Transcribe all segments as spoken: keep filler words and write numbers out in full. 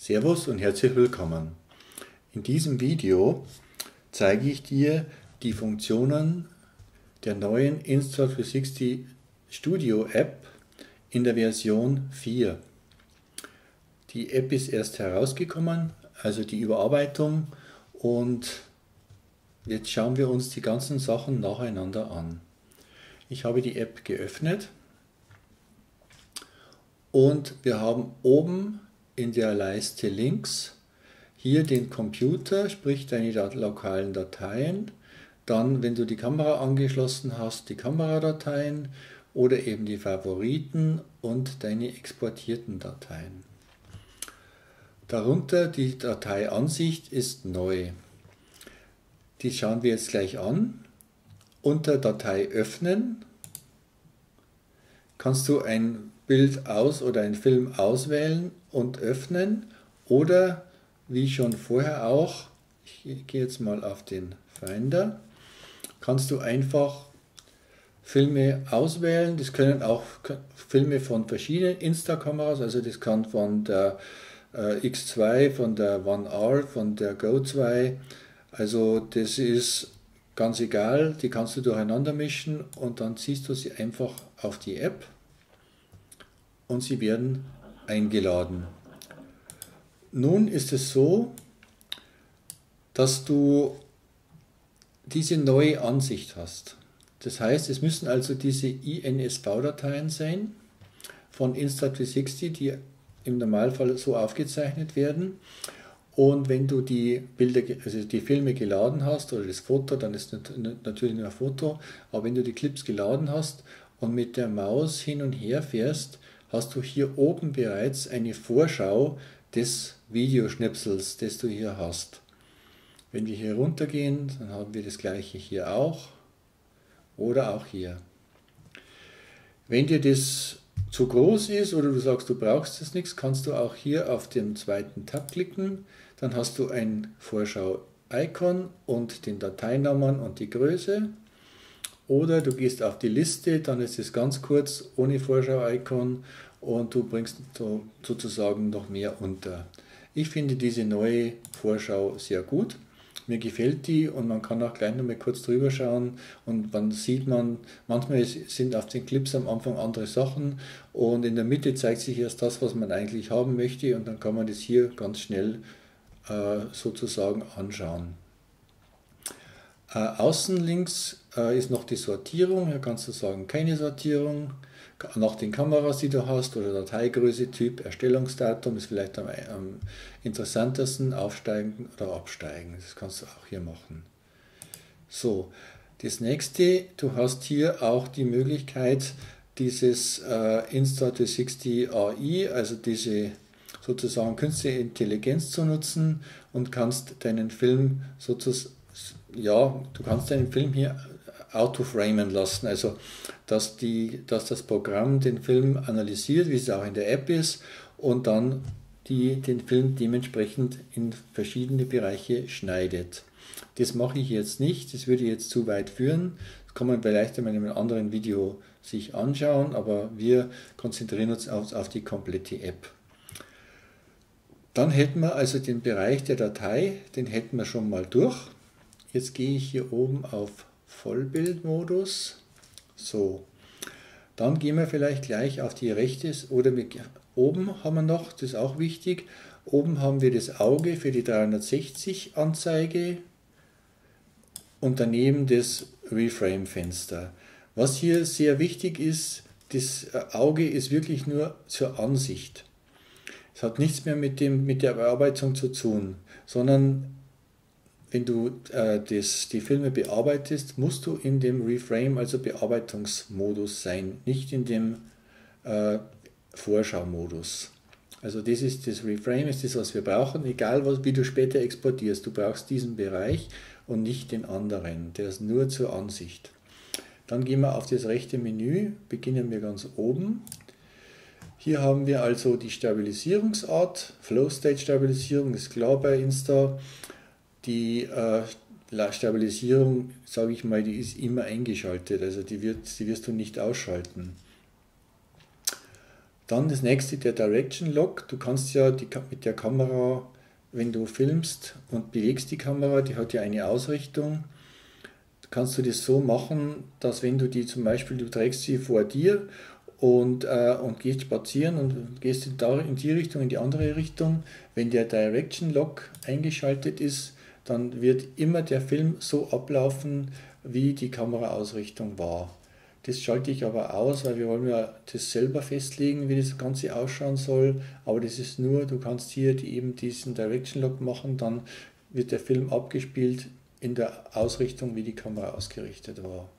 Servus und herzlich willkommen. In diesem Video zeige ich dir die Funktionen der neuen Insta dreihundertsechzig Studio App in der Version vier. Die App ist erst herausgekommen, also die Überarbeitung, und jetzt schauen wir uns die ganzen Sachen nacheinander an. Ich habe die App geöffnet und wir haben oben in der Leiste links hier den Computer, sprich deine lokalen Dateien, dann, wenn du die Kamera angeschlossen hast, die Kameradateien oder eben die Favoriten und deine exportierten Dateien. Darunter die Dateiansicht ist neu. Die schauen wir jetzt gleich an. Unter Datei öffnen kannst du ein Bild aus oder einen Film auswählen und öffnen, oder wie schon vorher auch, ich gehe jetzt mal auf den Finder, kannst du einfach Filme auswählen. Das können auch Filme von verschiedenen Insta-Kameras, also das kann von der äh, X zwei, von der One R, von der Go zwei, also das ist ganz egal, die kannst du durcheinander mischen und dann ziehst du sie einfach auf die App und sie werden eingeladen. Nun ist es so, dass du diese neue Ansicht hast. Das heißt, es müssen also diese I N S V-Dateien sein von Insta dreihundertsechzig, die im Normalfall so aufgezeichnet werden. Und wenn du die Bilder, also die Filme geladen hast oder das Foto, dann ist es natürlich nur ein Foto, aber wenn du die Clips geladen hast und mit der Maus hin und her fährst, hast du hier oben bereits eine Vorschau des Videoschnipsels, das du hier hast. Wenn wir hier runtergehen, dann haben wir das gleiche hier auch oder auch hier. Wenn dir das zu groß ist oder du sagst, du brauchst das nichts, kannst du auch hier auf den zweiten Tab klicken. Dann hast du ein Vorschau-Icon und den Dateinamen und die Größe. Oder du gehst auf die Liste, dann ist es ganz kurz ohne Vorschau-Icon und du bringst so, sozusagen noch mehr unter. Ich finde diese neue Vorschau sehr gut. Mir gefällt die und man kann auch gleich noch mal kurz drüber schauen und dann sieht man, manchmal sind auf den Clips am Anfang andere Sachen und in der Mitte zeigt sich erst das, was man eigentlich haben möchte, und dann kann man das hier ganz schnell äh, sozusagen anschauen. Äh, außen links äh, ist noch die Sortierung. Hier kannst du sagen, keine Sortierung. Nach den Kameras, die du hast, oder Dateigröße, Typ, Erstellungsdatum ist vielleicht am, am interessantesten, aufsteigen oder absteigen. Das kannst du auch hier machen. So, das nächste, du hast hier auch die Möglichkeit, dieses äh, Insta dreihundertsechzig A I, also diese sozusagen künstliche Intelligenz zu nutzen, und kannst deinen Film sozusagen, ja, du kannst deinen Film hier autoframen lassen, also dass, die, dass das Programm den Film analysiert, wie es auch in der App ist, und dann die, den Film dementsprechend in verschiedene Bereiche schneidet. Das mache ich jetzt nicht, das würde jetzt zu weit führen, das kann man vielleicht in einem anderen Video sich anschauen, aber wir konzentrieren uns auf, auf die komplette App. Dann hätten wir also den Bereich der Datei, den hätten wir schon mal durch. Jetzt gehe ich hier oben auf Vollbildmodus. So, dann gehen wir vielleicht gleich auf die rechte, oder mit, oben haben wir noch, das ist auch wichtig, oben haben wir das Auge für die dreihundertsechzig Anzeige und daneben das Reframe-Fenster. Was hier sehr wichtig ist, das Auge ist wirklich nur zur Ansicht. Es hat nichts mehr mit, dem, mit der Bearbeitung zu tun, sondern wenn du äh, das, die Filme bearbeitest, musst du in dem Reframe, also Bearbeitungsmodus sein, nicht in dem äh, Vorschau-Modus. Also das ist das Reframe, ist das, was wir brauchen, egal was, wie du später exportierst. Du brauchst diesen Bereich und nicht den anderen, der ist nur zur Ansicht. Dann gehen wir auf das rechte Menü, beginnen wir ganz oben. Hier haben wir also die Stabilisierungsart, Flow-State-Stabilisierung, ist klar bei Insta. Die äh, Stabilisierung, sage ich mal, die ist immer eingeschaltet, also die, wird, die wirst du nicht ausschalten. Dann das nächste, der Direction Lock. Du kannst ja die, mit der Kamera, wenn du filmst und bewegst die Kamera, die hat ja eine Ausrichtung, kannst du das so machen, dass wenn du die zum Beispiel, du trägst sie vor dir und, äh, und gehst spazieren und gehst in, da, in die Richtung, in die andere Richtung, wenn der Direction Lock eingeschaltet ist, dann wird immer der Film so ablaufen, wie die Kameraausrichtung war. Das schalte ich aber aus, weil wir wollen ja das selber festlegen, wie das Ganze ausschauen soll. Aber das ist nur, du kannst hier die, eben diesen Direction Lock machen, dann wird der Film abgespielt in der Ausrichtung, wie die Kamera ausgerichtet war.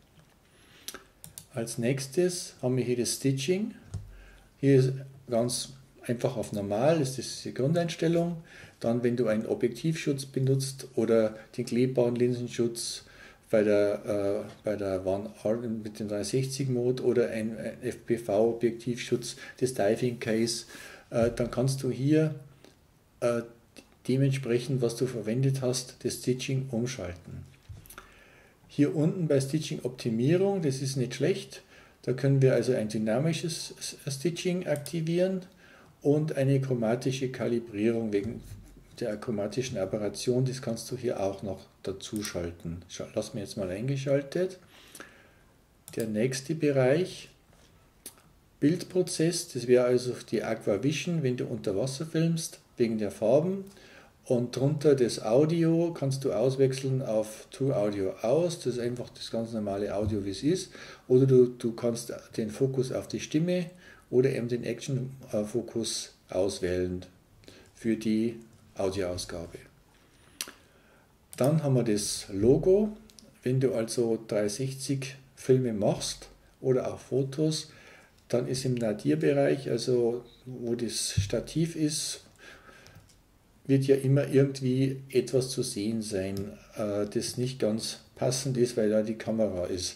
Als nächstes haben wir hier das Stitching. Hier ist ganz einfach auf normal, das ist die Grundeinstellung. Dann, wenn du einen Objektivschutz benutzt oder den klebbaren Linsenschutz bei der, äh, bei der One R mit dem dreihundertsechzig Mode oder ein, ein F P V-Objektivschutz des Diving Case, äh, dann kannst du hier äh, dementsprechend, was du verwendet hast, das Stitching umschalten. Hier unten bei Stitching Optimierung, das ist nicht schlecht, da können wir also ein dynamisches Stitching aktivieren und eine chromatische Kalibrierung wegen der chromatischen Aberration, das kannst du hier auch noch dazu schalten. Lass mir jetzt mal eingeschaltet. Der nächste Bereich, Bildprozess, das wäre also die Aqua Vision, wenn du unter Wasser filmst, wegen der Farben. Und drunter das Audio kannst du auswechseln auf To Audio aus, das ist einfach das ganz normale Audio, wie es ist. Oder du, du kannst den Fokus auf die Stimme oder eben den Action-Fokus auswählen für die Audioausgabe. Dann haben wir das Logo. Wenn du also dreihundertsechzig Filme machst oder auch Fotos, dann ist im Nadir-Bereich, also wo das Stativ ist, wird ja immer irgendwie etwas zu sehen sein, äh, das nicht ganz passend ist, weil da die Kamera ist.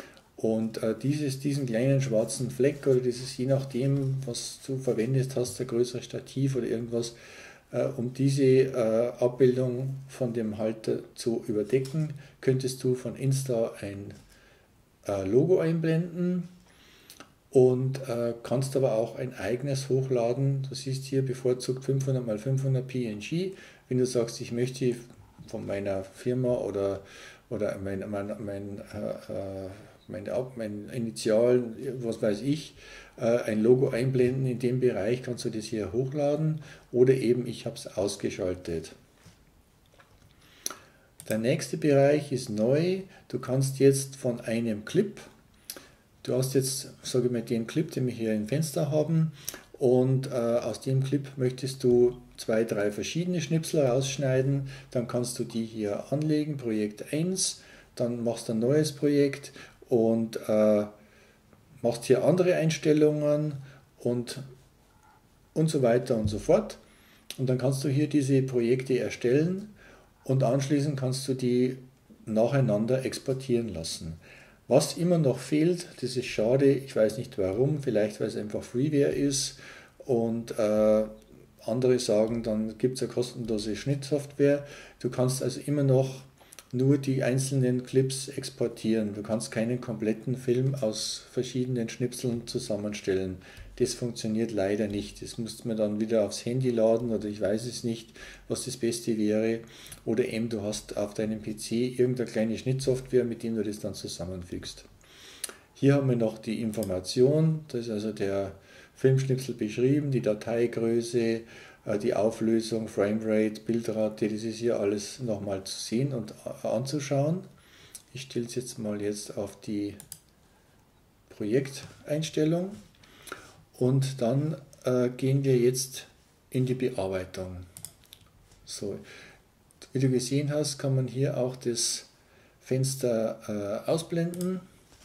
Und äh, dieses, diesen kleinen schwarzen Fleck oder dieses, je nachdem, was du verwendet hast, ein größeres Stativ oder irgendwas, äh, um diese äh, Abbildung von dem Halter zu überdecken, könntest du von Insta ein äh, Logo einblenden. Und äh, kannst aber auch ein eigenes hochladen. Du siehst hier bevorzugt fünfhundert mal fünfhundert P N G. Wenn du sagst, ich möchte von meiner Firma oder, oder mein, mein, mein, äh, mein, mein Initial, was weiß ich, äh, ein Logo einblenden in dem Bereich, kannst du das hier hochladen. Oder eben, ich habe es ausgeschaltet. Der nächste Bereich ist neu. Du kannst jetzt von einem Clip, du hast jetzt, sage ich mal, den Clip, den wir hier im Fenster haben, und äh, aus dem Clip möchtest du zwei, drei verschiedene Schnipsel rausschneiden, dann kannst du die hier anlegen, Projekt eins, dann machst du ein neues Projekt und äh, machst hier andere Einstellungen und, und so weiter und so fort. Und dann kannst du hier diese Projekte erstellen und anschließend kannst du die nacheinander exportieren lassen. Was immer noch fehlt, das ist schade, ich weiß nicht warum, vielleicht weil es einfach Freeware ist und äh, andere sagen, dann gibt es eine kostenlose Schnittsoftware. Du kannst also immer noch nur die einzelnen Clips exportieren. Du kannst keinen kompletten Film aus verschiedenen Schnipseln zusammenstellen. Das funktioniert leider nicht. Das musst man dann wieder aufs Handy laden oder ich weiß es nicht, was das Beste wäre. Oder eben du hast auf deinem P C irgendeine kleine Schnittsoftware, mit dem du das dann zusammenfügst. Hier haben wir noch die Information, da ist also der Filmschnipsel beschrieben, die Dateigröße, die Auflösung, Framerate, Bildrate, das ist hier alles nochmal zu sehen und anzuschauen. Ich stelle es jetzt mal jetzt auf die Projekteinstellung. Und dann äh, gehen wir jetzt in die Bearbeitung. So, wie du gesehen hast, kann man hier auch das Fenster äh, ausblenden.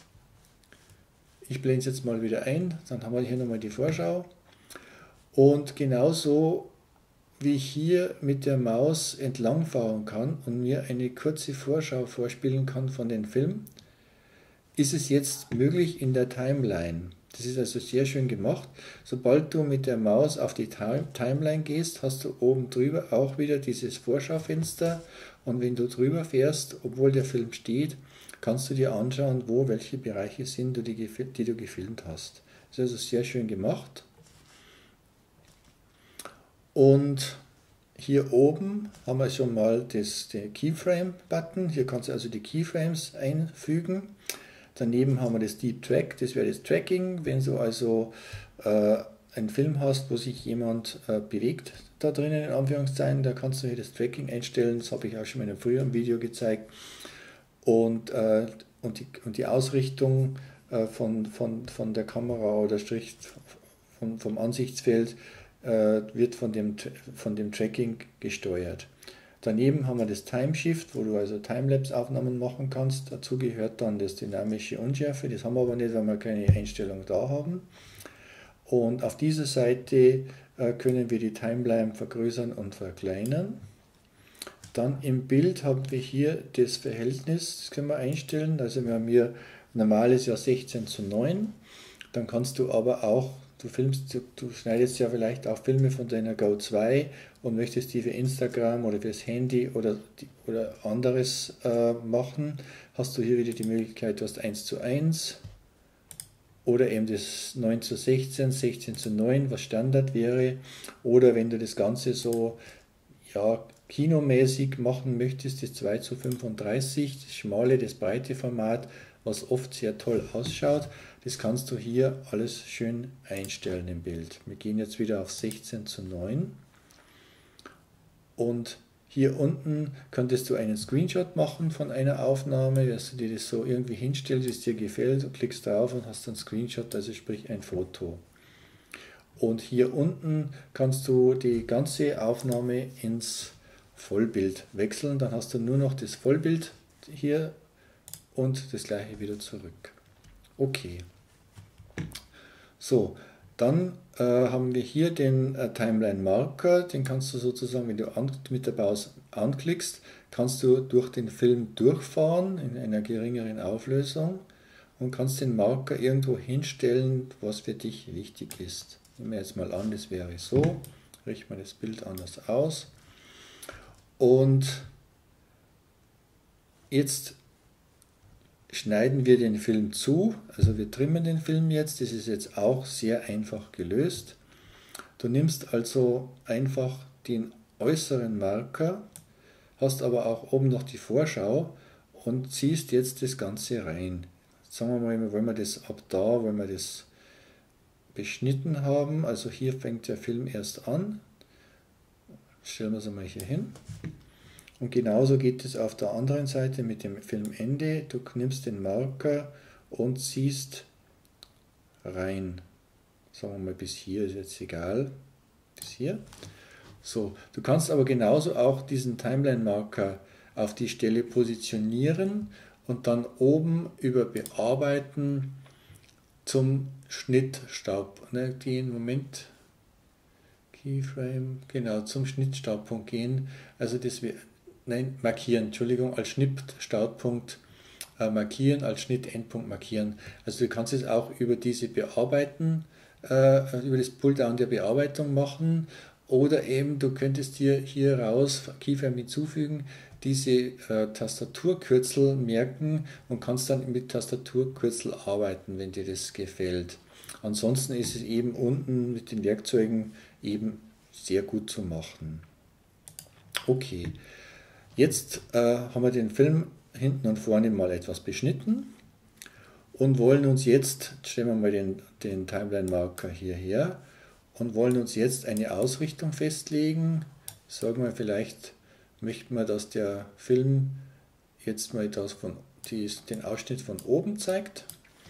Ich blende es jetzt mal wieder ein, dann haben wir hier nochmal die Vorschau. Und genauso wie ich hier mit der Maus entlangfahren kann und mir eine kurze Vorschau vorspielen kann von dem Film, ist es jetzt möglich in der Timeline. Das ist also sehr schön gemacht. Sobald du mit der Maus auf die Timeline gehst, hast du oben drüber auch wieder dieses Vorschaufenster und wenn du drüber fährst, obwohl der Film steht, kannst du dir anschauen, wo welche Bereiche sind, die, die du gefilmt hast. Das ist also sehr schön gemacht. Und hier oben haben wir schon mal das, den Keyframe-Button. Hier kannst du also die Keyframes einfügen. Daneben haben wir das Deep Track, das wäre das Tracking. Wenn du also äh, einen Film hast, wo sich jemand äh, bewegt, da drinnen in Anführungszeichen, da kannst du hier das Tracking einstellen. Das habe ich auch schon in einem früheren Video gezeigt. Und, äh, und, die, und die Ausrichtung äh, von, von, von der Kamera oder Strich von, vom Ansichtsfeld äh, wird von dem, von dem Tracking gesteuert. Daneben haben wir das Time Shift, wo du also Timelapse-Aufnahmen machen kannst. Dazu gehört dann das dynamische Unschärfe. Das haben wir aber nicht, weil wir keine Einstellung da haben. Und auf dieser Seite äh, können wir die Timeline vergrößern und verkleinern. Dann im Bild haben wir hier das Verhältnis, das können wir einstellen. Also wir haben hier normales ja sechzehn zu neun. Dann kannst du aber auch, du filmst, du, du schneidest ja vielleicht auch Filme von deiner Go zwei und möchtest die für Instagram oder fürs Handy oder, oder anderes äh, machen, hast du hier wieder die Möglichkeit, du hast eins zu eins oder eben das neun zu sechzehn, sechzehn zu neun, was Standard wäre. Oder wenn du das Ganze so ja, kinomäßig machen möchtest, das zwei zu fünfunddreißig, das schmale, das breite Format, was oft sehr toll ausschaut. Das kannst du hier alles schön einstellen im Bild. Wir gehen jetzt wieder auf sechzehn zu neun. Und hier unten könntest du einen Screenshot machen von einer Aufnahme, dass du dir das so irgendwie hinstellst, wie es dir gefällt, du klickst drauf und hast einen Screenshot, also sprich ein Foto. Und hier unten kannst du die ganze Aufnahme ins Vollbild wechseln, dann hast du nur noch das Vollbild hier und das gleiche wieder zurück. Okay. So, dann äh, haben wir hier den äh, Timeline Marker, den kannst du sozusagen, wenn du an, mit der Maus anklickst, kannst du durch den Film durchfahren in einer geringeren Auflösung und kannst den Marker irgendwo hinstellen, was für dich wichtig ist. Nehmen wir jetzt mal an, das wäre so, richten wir das Bild anders aus und jetzt schneiden wir den Film zu, also wir trimmen den Film jetzt, das ist jetzt auch sehr einfach gelöst. Du nimmst also einfach den äußeren Marker, hast aber auch oben noch die Vorschau und ziehst jetzt das Ganze rein. Sagen wir mal, wollen wir das ab da, wollen wir das beschnitten haben, also hier fängt der Film erst an, stellen wir es einmal hier hin. Und genauso geht es auf der anderen Seite mit dem Filmende. Du nimmst den Marker und ziehst rein. Sagen wir mal bis hier, ist jetzt egal. Bis hier. So, du kannst aber genauso auch diesen Timeline-Marker auf die Stelle positionieren und dann oben über Bearbeiten zum Schnittstab ne, gehen. Moment. Keyframe, genau, zum Schnittstartpunkt gehen. Also das wäre. Nein, markieren, Entschuldigung, als Schnittstartpunkt äh, markieren, als Schnittendpunkt markieren. Also du kannst es auch über diese Bearbeiten, äh, über das Pulldown der Bearbeitung machen oder eben du könntest hier, hier raus Keyframe hinzufügen, diese äh, Tastaturkürzel merken und kannst dann mit Tastaturkürzel arbeiten, wenn dir das gefällt. Ansonsten ist es eben unten mit den Werkzeugen eben sehr gut zu machen. Okay. Jetzt äh, haben wir den Film hinten und vorne mal etwas beschnitten und wollen uns jetzt, stellen wir mal den, den Timeline-Marker hierher und wollen uns jetzt eine Ausrichtung festlegen. Sagen wir vielleicht, möchten wir, dass der Film jetzt mal das von, die, den Ausschnitt von oben zeigt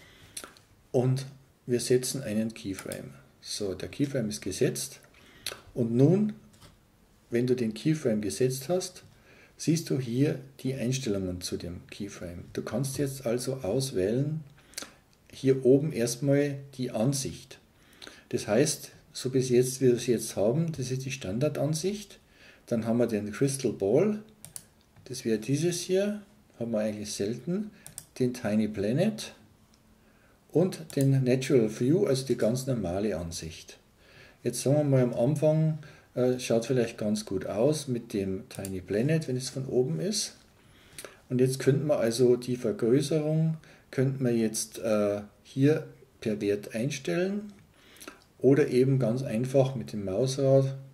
und wir setzen einen Keyframe. So, der Keyframe ist gesetzt und nun, wenn du den Keyframe gesetzt hast, siehst du hier die Einstellungen zu dem Keyframe. Du kannst jetzt also auswählen, hier oben erstmal die Ansicht. Das heißt, so bis jetzt, wie wir es jetzt haben, das ist die Standardansicht. Dann haben wir den Crystal Ball, das wäre dieses hier, haben wir eigentlich selten, den Tiny Planet und den Natural View, also die ganz normale Ansicht. Jetzt sagen wir mal am Anfang, schaut vielleicht ganz gut aus mit dem Tiny Planet, wenn es von oben ist. Und jetzt könnten wir also die Vergrößerung, könnten wir jetzt äh, hier per Wert einstellen oder eben ganz einfach mit dem Mausrad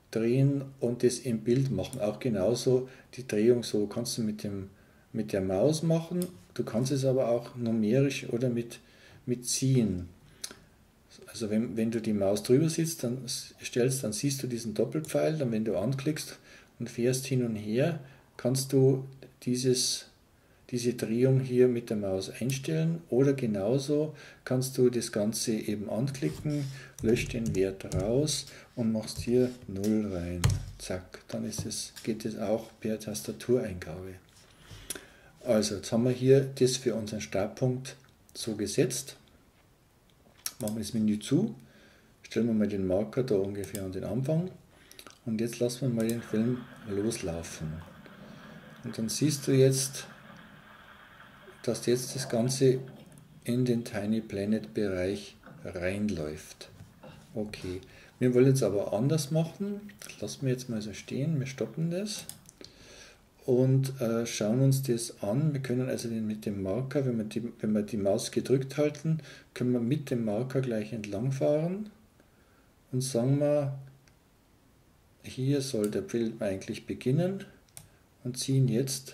drehen und das im Bild machen. Auch genauso die Drehung so kannst du mit, dem, mit der Maus machen. Du kannst es aber auch numerisch oder mit, mit ziehen. Also wenn, wenn du die Maus drüber sitzt, dann stellst, dann siehst du diesen Doppelpfeil, dann wenn du anklickst und fährst hin und her, kannst du dieses, diese Drehung hier mit der Maus einstellen oder genauso kannst du das Ganze eben anklicken, löscht den Wert raus und machst hier null rein. Zack, dann ist es, geht es auch per Tastatureingabe. Also jetzt haben wir hier das für unseren Startpunkt so gesetzt. Machen wir das Menü zu, stellen wir mal den Marker da ungefähr an den Anfang und jetzt lassen wir mal den Film loslaufen. Und dann siehst du jetzt, dass jetzt das Ganze in den Tiny Planet Bereich reinläuft. Okay, wir wollen jetzt aber anders machen. Das lassen wir jetzt mal so stehen, wir stoppen das und äh, schauen uns das an. Wir können also den, mit dem Marker, wenn wir, die, wenn wir die Maus gedrückt halten, können wir mit dem Marker gleich entlang fahren und sagen wir, hier soll der Film eigentlich beginnen und ziehen jetzt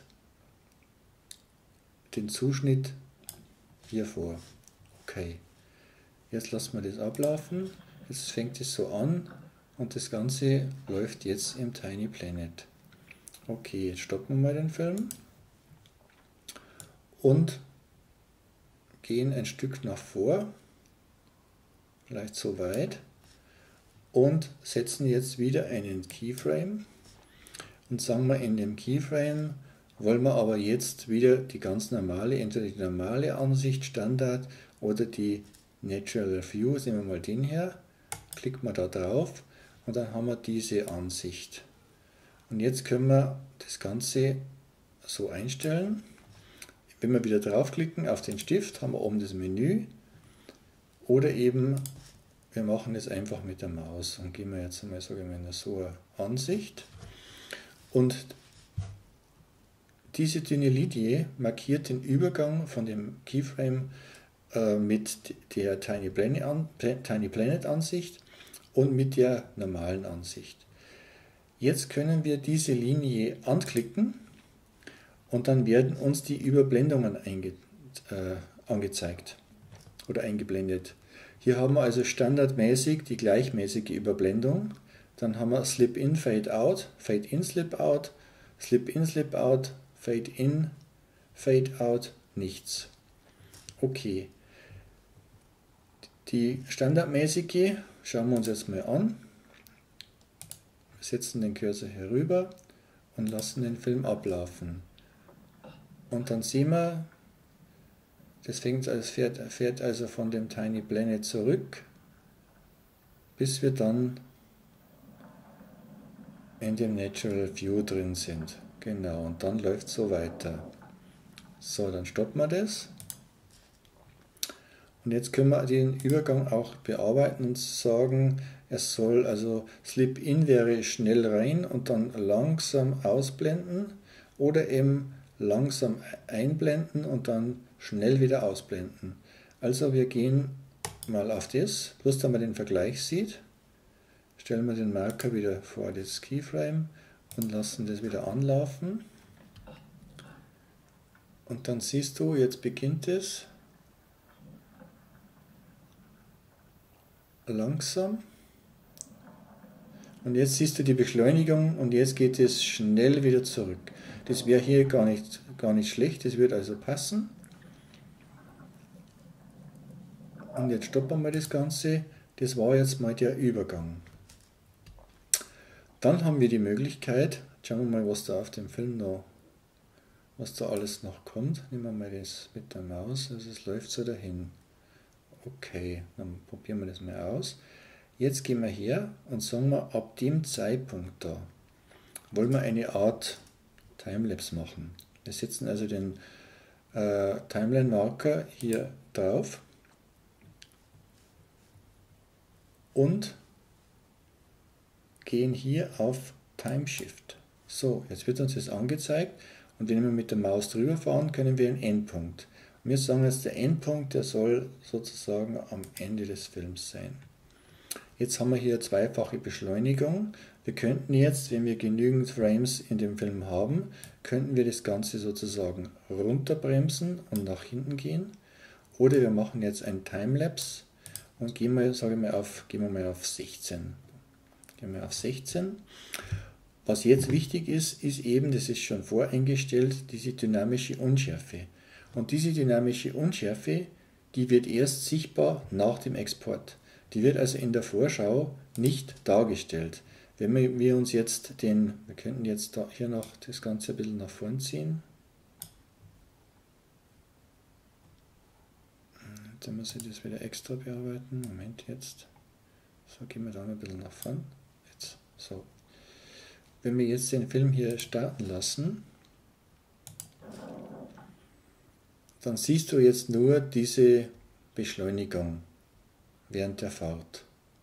den Zuschnitt hier vor. Okay, jetzt lassen wir das ablaufen. Jetzt fängt es so an und das Ganze läuft jetzt im Tiny Planet. Okay, jetzt stoppen wir mal den Film und gehen ein Stück nach vor, vielleicht so weit, und setzen jetzt wieder einen Keyframe und sagen wir, in dem Keyframe wollen wir aber jetzt wieder die ganz normale, entweder die normale Ansicht, Standard oder die Natural View, nehmen wir mal den her, klicken wir da drauf und dann haben wir diese Ansicht. Und jetzt können wir das Ganze so einstellen. Wenn wir wieder draufklicken auf den Stift, haben wir oben das Menü. Oder eben, wir machen es einfach mit der Maus. Und gehen wir jetzt einmal, sagen wir, in so eine Ansicht. Und diese dünne Linie markiert den Übergang von dem Keyframe äh, mit der Tiny Planet, an, Tiny Planet Ansicht und mit der normalen Ansicht. Jetzt können wir diese Linie anklicken und dann werden uns die Überblendungen einge, äh, angezeigt oder eingeblendet. Hier haben wir also standardmäßig die gleichmäßige Überblendung. Dann haben wir Slip In, Fade Out, Fade In, Slip Out, Slip In, Slip Out, Fade In, Fade Out, nichts. Okay. Die standardmäßige schauen wir uns jetzt mal an. Setzen den Cursor herüber und lassen den Film ablaufen. Und dann sehen wir, das fängt, also fährt, fährt also von dem Tiny Planet zurück, bis wir dann in dem Natural View drin sind. Genau, und dann läuft es so weiter. So, dann stoppen wir das. Und jetzt können wir den Übergang auch bearbeiten und sagen, es soll also Slip In wäre schnell rein und dann langsam ausblenden oder eben langsam einblenden und dann schnell wieder ausblenden. Also wir gehen mal auf das, bloß damit man den Vergleich sieht, stellen wir den Marker wieder vor das Keyframe und lassen das wieder anlaufen. Und dann siehst du, jetzt beginnt es langsam. Und jetzt siehst du die Beschleunigung und jetzt geht es schnell wieder zurück. Das wäre hier gar nicht, gar nicht schlecht, das wird also passen. Und jetzt stoppen wir das Ganze. Das war jetzt mal der Übergang. Dann haben wir die Möglichkeit, schauen wir mal, was da auf dem Film noch, was da alles noch kommt. Nehmen wir mal das mit der Maus, also es läuft so dahin. Okay, dann probieren wir das mal aus. Jetzt gehen wir her und sagen wir, ab dem Zeitpunkt da wollen wir eine Art Timelapse machen. Wir setzen also den äh, Timeline-Marker hier drauf und gehen hier auf Time Shift. So, jetzt wird uns das angezeigt und wenn wir mit der Maus drüber fahren, können wir einen Endpunkt. Und wir sagen jetzt, der Endpunkt, der soll sozusagen am Ende des Films sein. Jetzt haben wir hier zweifache Beschleunigung. Wir könnten jetzt, wenn wir genügend Frames in dem Film haben, könnten wir das Ganze sozusagen runterbremsen und nach hinten gehen. Oder wir machen jetzt ein Timelapse und gehen wir, sage ich mal, auf, gehen wir mal auf sechzehn. Gehen wir auf sechzehn. Was jetzt wichtig ist, ist eben, das ist schon voreingestellt, diese dynamische Unschärfe. Und diese dynamische Unschärfe, die wird erst sichtbar nach dem Export. Die wird also in der Vorschau nicht dargestellt. Wenn wir uns jetzt den, wir könnten jetzt da hier noch das Ganze ein bisschen nach vorn ziehen. Dann muss ich das wieder extra bearbeiten. Moment, jetzt. So, gehen wir da ein bisschen nach vorn. Jetzt, so. Wenn wir jetzt den Film hier starten lassen, dann siehst du jetzt nur diese Beschleunigung während der Fahrt.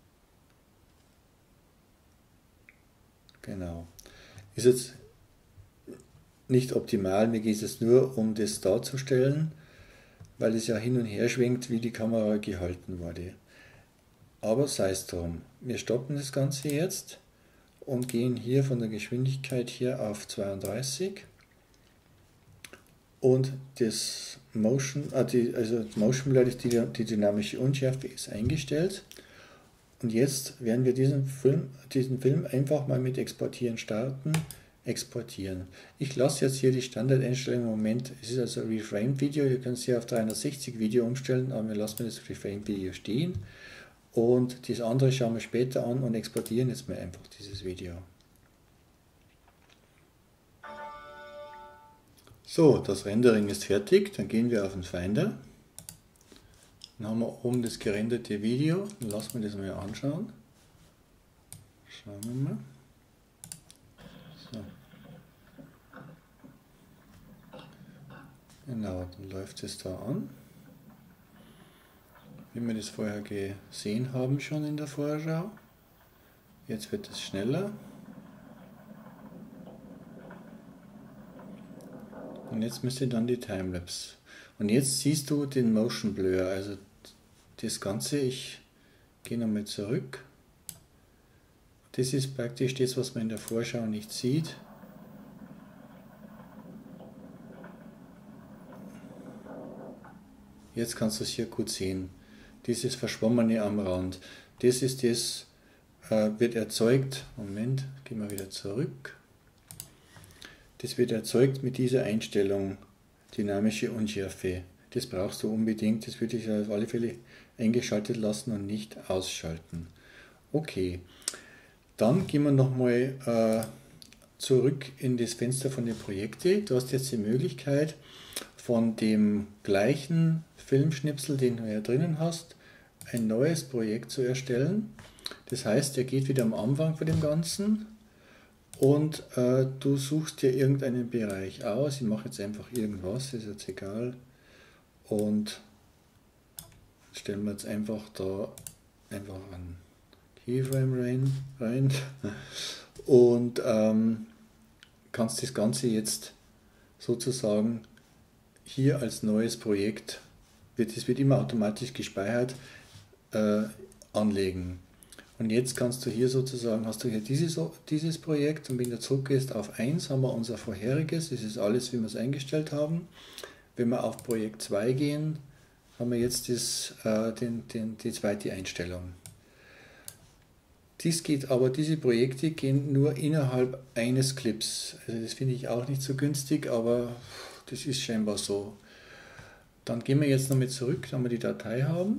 Genau. Ist jetzt nicht optimal, mir geht es nur um das darzustellen, weil es ja hin und her schwenkt, wie die Kamera gehalten wurde. Aber sei es drum. Wir stoppen das Ganze jetzt und gehen hier von der Geschwindigkeit hier auf zweiunddreißig. Und das Motion, äh die, also Motion Blur, die, die dynamische Unschärfe ist eingestellt. Und jetzt werden wir diesen Film, diesen Film einfach mal mit Exportieren starten. Exportieren. Ich lasse jetzt hier die Standardeinstellung im Moment. Es ist also ein Reframed Video. Ihr könnt es hier auf dreihundertsechzig Video umstellen, aber wir lassen das Reframed Video stehen. Und das andere schauen wir später an und exportieren jetzt mal einfach dieses Video. So, das Rendering ist fertig. Dann gehen wir auf den Finder. Dann haben wir oben das gerenderte Video. Dann lassen wir das mal anschauen. Schauen wir mal. So. Genau, dann läuft es da an. Wie wir das vorher gesehen haben schon in der Vorschau. Jetzt wird es schneller. Und jetzt müsste dann die Timelapse. Und jetzt siehst du den Motion Blur, also das Ganze, ich gehe nochmal zurück. Das ist praktisch das, was man in der Vorschau nicht sieht. Jetzt kannst du es hier gut sehen. Dieses Verschwommene am Rand. Das ist das, äh, wird erzeugt, Moment, gehen wir wieder zurück. Das wird erzeugt mit dieser Einstellung, dynamische Unschärfe. Das brauchst du unbedingt, das würde ich auf alle Fälle eingeschaltet lassen und nicht ausschalten. Okay, dann gehen wir nochmal äh, zurück in das Fenster von den Projekten. Du hast jetzt die Möglichkeit, von dem gleichen Filmschnipsel, den du hier drinnen hast, ein neues Projekt zu erstellen. Das heißt, er geht wieder am Anfang von dem Ganzen und äh, du suchst dir irgendeinen Bereich aus. Ich mache jetzt einfach irgendwas, ist jetzt egal. Und stellen wir jetzt einfach da einfach einen Keyframe rein, rein und ähm, kannst das Ganze jetzt sozusagen hier als neues Projekt, wird, das wird immer automatisch gespeichert, äh, anlegen. Und jetzt kannst du hier sozusagen, hast du hier dieses, dieses Projekt und wenn du zurückgehst auf eins, haben wir unser vorheriges, das ist alles, wie wir es eingestellt haben. Wenn wir auf Projekt zwei gehen, haben wir jetzt das, äh, den, den, die zweite Einstellung. Dies geht aber, diese Projekte gehen nur innerhalb eines Clips. Also das finde ich auch nicht so günstig, aber das ist scheinbar so. Dann gehen wir jetzt nochmal zurück, da wir die Datei haben.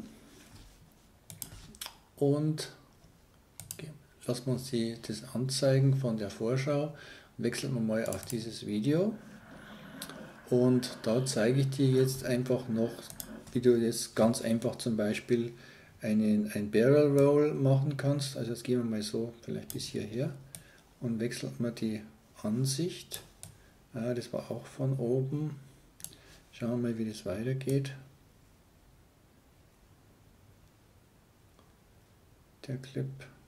Und lassen wir uns die, das anzeigen von der Vorschau. Wechseln wir mal auf dieses Video. Und da zeige ich dir jetzt einfach noch, wie du jetzt ganz einfach zum Beispiel einen, ein Barrel Roll machen kannst. Also jetzt gehen wir mal so vielleicht bis hierher und wechseln wir die Ansicht. Ah, das war auch von oben. Schauen wir mal, wie das weitergeht. Der Clip.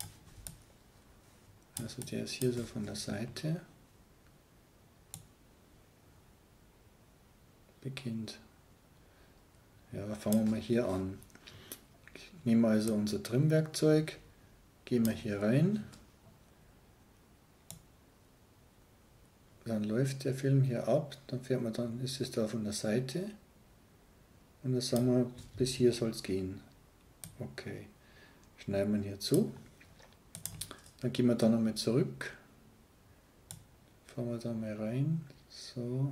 Also der ist hier so von der Seite. Beginnt. Ja, fangen wir mal hier an. Nehmen wir also unser Trim-Werkzeug, gehen wir hier rein dann läuft der Film hier ab, dann fährt man dann, ist es da von der Seite und dann sagen wir, bis hier soll es gehen. Okay, schneiden wir hier zu. Dann gehen wir da nochmal zurück. Fahren wir da mal rein. So.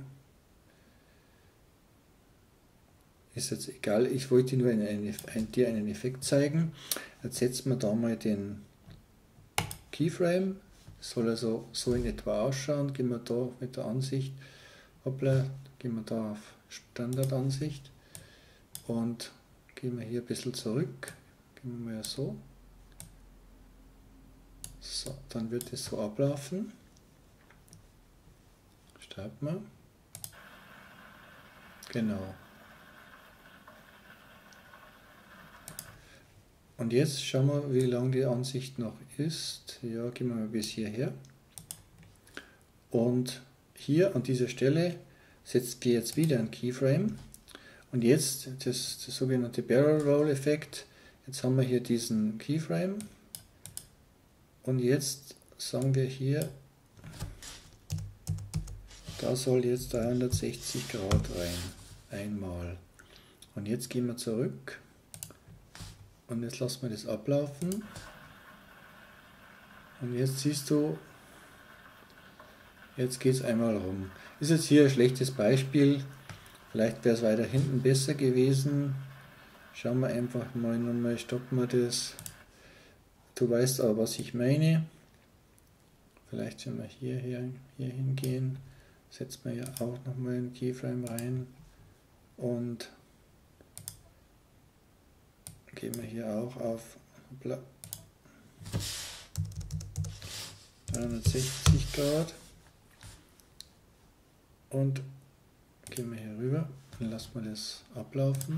Ist jetzt egal, ich wollte nur eine, eine, ein, dir einen Effekt zeigen. Jetzt setzen wir da mal den Keyframe. Soll also so in etwa ausschauen. Gehen wir da mit der Ansicht. Hoppla, gehen wir da auf Standardansicht. Und gehen wir hier ein bisschen zurück. Gehen wir mal so. So, dann wird es so ablaufen. Starten wir. Genau. Und jetzt schauen wir, wie lang die Ansicht noch ist. Ja, gehen wir mal bis hierher. Und hier an dieser Stelle setzt wir jetzt wieder ein Keyframe. Und jetzt das, das sogenannte Barrel Roll Effekt. Jetzt haben wir hier diesen Keyframe. Und jetzt sagen wir hier, da soll jetzt dreihundertsechzig Grad rein. Einmal. Und jetzt gehen wir zurück. Und jetzt lassen wir das ablaufen. Und jetzt siehst du, jetzt geht es einmal rum. Ist jetzt hier ein schlechtes Beispiel. Vielleicht wäre es weiter hinten besser gewesen. Schauen wir einfach mal nochmal, stoppen wir das. Du weißt aber, was ich meine. Vielleicht, wenn wir hier, hier, hier hingehen, setzt man ja auch nochmal einen Keyframe rein. Und gehen wir hier auch auf dreihundertsechzig Grad und gehen wir hier rüber und lassen wir das ablaufen.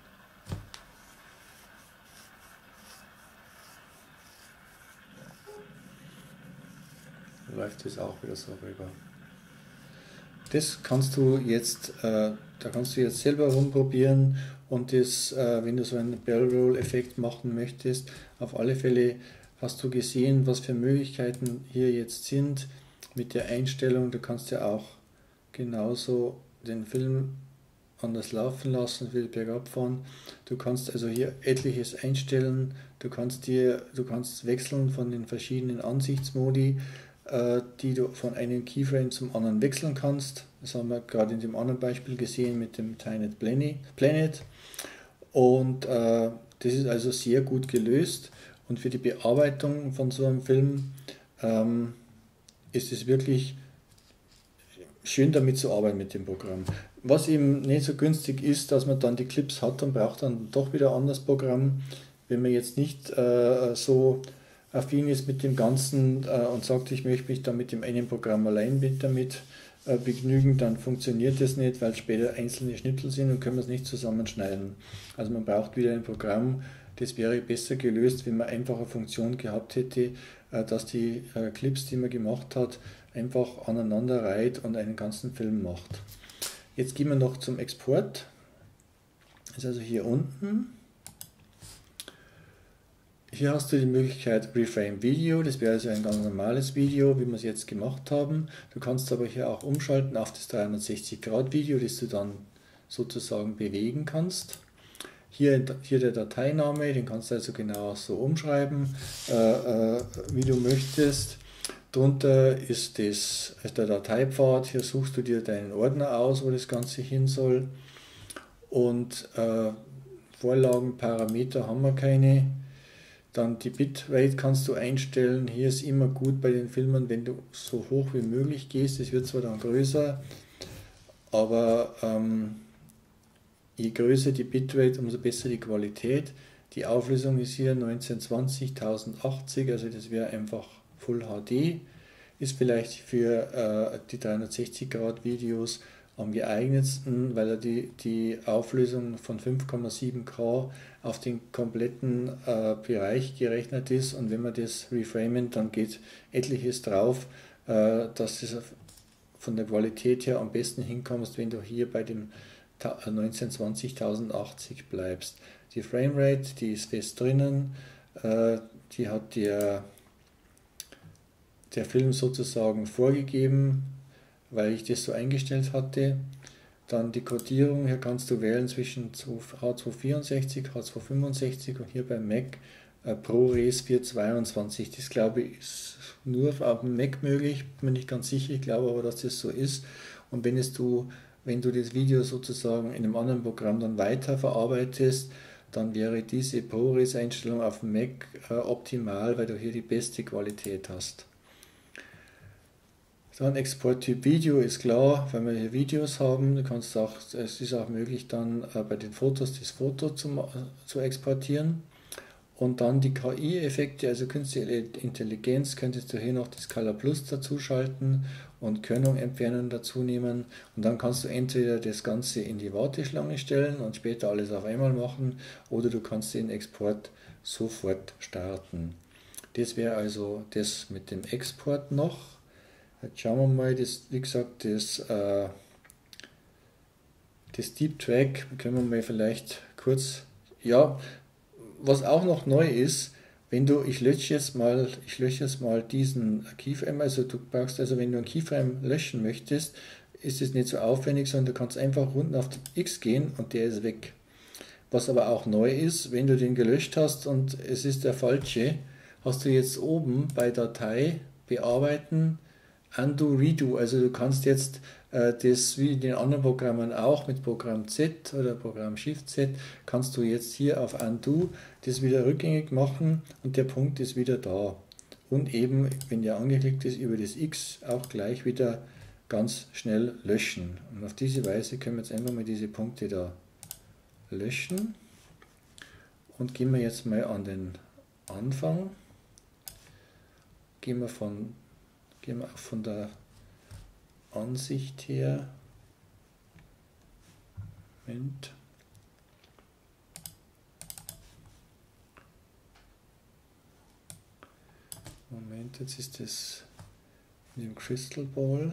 Dann läuft das auch wieder so rüber. Das kannst du jetzt, äh, da kannst du jetzt selber rumprobieren und das, äh, wenn du so einen Barrel Roll Effekt machen möchtest, auf alle Fälle hast du gesehen, was für Möglichkeiten hier jetzt sind mit der Einstellung. Du kannst ja auch genauso den Film anders laufen lassen, will bergab fahren. Du kannst also hier etliches einstellen. Du kannst dir, du kannst wechseln von den verschiedenen Ansichtsmodi, die du von einem Keyframe zum anderen wechseln kannst. Das haben wir gerade in dem anderen Beispiel gesehen mit dem Tiny Planet. Und äh, das ist also sehr gut gelöst. Und für die Bearbeitung von so einem Film ähm, ist es wirklich schön damit zu arbeiten mit dem Programm. Was eben nicht so günstig ist, dass man dann die Clips hat und braucht dann doch wieder ein anderes Programm. Wenn man jetzt nicht äh, so affin ist mit dem Ganzen äh, und sagt, ich möchte mich da mit dem einen Programm allein damit äh, begnügen, dann funktioniert das nicht, weil später einzelne Schnipsel sind und können wir es nicht zusammenschneiden. Also man braucht wieder ein Programm, das wäre besser gelöst, wenn man einfach eine Funktion gehabt hätte, äh, dass die äh, Clips, die man gemacht hat, einfach aneinander reiht und einen ganzen Film macht. Jetzt gehen wir noch zum Export. Das ist also hier unten. Hier hast du die Möglichkeit Reframe Video, das wäre also ein ganz normales Video, wie wir es jetzt gemacht haben. Du kannst aber hier auch umschalten auf das dreihundertsechzig Grad Video, das du dann sozusagen bewegen kannst. Hier, hier der Dateiname, den kannst du also genau so umschreiben, äh, äh, wie du möchtest. Drunter ist, das, ist der Dateipfad, hier suchst du dir deinen Ordner aus, wo das Ganze hin soll. Und äh, Vorlagenparameter haben wir keine. Dann die Bitrate kannst du einstellen. Hier ist immer gut bei den Filmen, wenn du so hoch wie möglich gehst. Es wird zwar dann größer, aber ähm, je größer die Bitrate, umso besser die Qualität. Die Auflösung ist hier neunzehnhundertzwanzig tausendachtzig, also das wäre einfach Full H D. Ist vielleicht für äh, die dreihundertsechzig Grad Videos am geeignetsten, weil er die, die Auflösung von fünf Komma sieben K auf den kompletten äh, Bereich gerechnet ist, und wenn wir das reframen, dann geht etliches drauf, äh, dass das von der Qualität her am besten hinkommst, wenn du hier bei dem neunzehnhundertzwanzig tausendachtzig bleibst. Die Framerate, die ist fest drinnen, äh, die hat der, der Film sozusagen vorgegeben. weil ich das so eingestellt hatte. Dann die Codierung, hier kannst du wählen zwischen H zweihundertvierundsechzig, H zweihundertfünfundsechzig und hier beim Mac äh, ProRes vierhundertzweiundzwanzig. Das glaube ich ist nur auf dem Mac möglich, bin mir nicht ganz sicher, ich glaube aber, dass das so ist. Und wenn, es du, wenn du das Video sozusagen in einem anderen Programm dann weiter verarbeitest, dann wäre diese ProRes-Einstellung auf dem Mac äh, optimal, weil du hier die beste Qualität hast. Dann Exporttyp Video ist klar, weil wir hier Videos haben. Du kannst auch, es ist auch möglich, dann äh, bei den Fotos das Foto zum, zu exportieren. Und dann die K I-Effekte, also künstliche Intelligenz, könntest du hier noch das Color Plus dazu schalten und Körnung entfernen dazu nehmen. Und dann kannst du entweder das Ganze in die Warteschlange stellen und später alles auf einmal machen, oder du kannst den Export sofort starten. Das wäre also das mit dem Export noch. Jetzt schauen wir mal, das, wie gesagt, das, äh, das Deep Track können wir mal vielleicht kurz, ja, was auch noch neu ist, wenn du, ich lösche jetzt mal, ich lösche jetzt mal diesen Keyframe, also du brauchst, also wenn du einen Keyframe löschen möchtest, ist es nicht so aufwendig, sondern du kannst einfach unten auf den X gehen und der ist weg. Was aber auch neu ist, wenn du den gelöscht hast und es ist der falsche, hast du jetzt oben bei Datei bearbeiten, Undo, Redo, also du kannst jetzt äh, das wie in den anderen Programmen auch mit Programm Z oder Programm Shift Z, kannst du jetzt hier auf Undo das wieder rückgängig machen und der Punkt ist wieder da. Und eben, wenn der angeklickt ist, über das X auch gleich wieder ganz schnell löschen. Und auf diese Weise können wir jetzt einfach mal diese Punkte da löschen. Und gehen wir jetzt mal an den Anfang. Gehen wir von Gehen wir auch von der Ansicht her. Moment. Moment, jetzt ist das in dem Crystal Ball.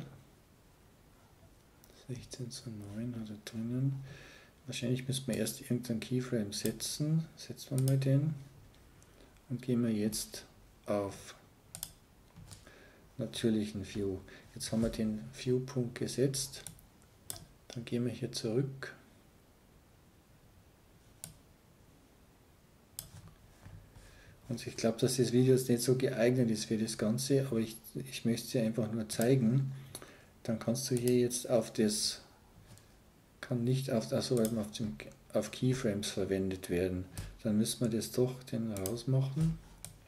sechzehn zu neun hat er drinnen. Wahrscheinlich müssen wir erst irgendeinen Keyframe setzen. Setzen wir mal den. Und gehen wir jetzt auf natürlichen View. Jetzt haben wir den View-Punkt gesetzt. Dann gehen wir hier zurück. Und ich glaube, dass das Video jetzt nicht so geeignet ist für das Ganze, aber ich, ich möchte es dir einfach nur zeigen. Dann kannst du hier jetzt auf das, kann nicht auf, also auf, dem, auf Keyframes verwendet werden. Dann müssen wir das doch den rausmachen.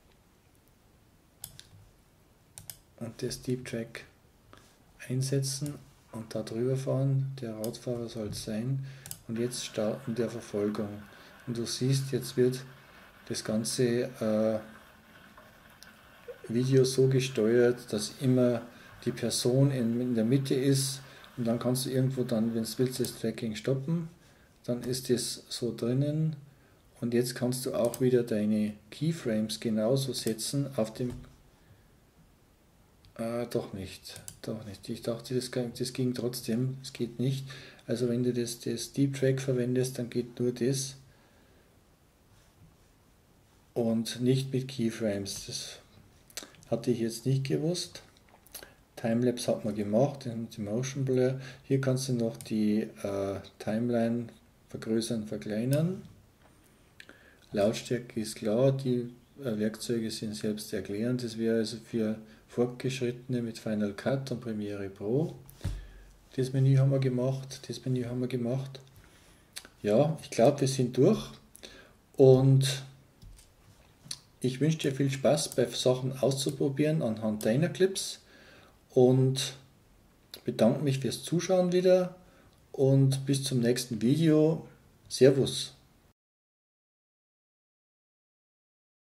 Und das Deep Track einsetzen und da drüber fahren. Der Radfahrer soll es sein. Und jetzt starten der Verfolgung. Und du siehst, jetzt wird das ganze äh, Video so gesteuert, dass immer die Person in, in der Mitte ist. Und dann kannst du irgendwo dann, wenn du willst, das Tracking stoppen. Dann ist das so drinnen. Und jetzt kannst du auch wieder deine Keyframes genauso setzen auf dem. Äh, doch nicht, doch nicht. Ich dachte, das, das ging trotzdem, es geht nicht. Also wenn du das, das Deep Track verwendest, dann geht nur das und nicht mit Keyframes. Das hatte ich jetzt nicht gewusst. Timelapse hat man gemacht in dem Motion Blur. Hier kannst du noch die äh, Timeline vergrößern, verkleinern. Lautstärke ist klar, die äh, Werkzeuge sind selbst erklärend. Das wäre also für Fortgeschrittene mit Final Cut und Premiere Pro. Das Menü haben wir gemacht, das Menü haben wir gemacht. Ja, ich glaube, wir sind durch und ich wünsche dir viel Spaß bei Sachen auszuprobieren anhand deiner Clips und bedanke mich fürs Zuschauen wieder und bis zum nächsten Video. Servus!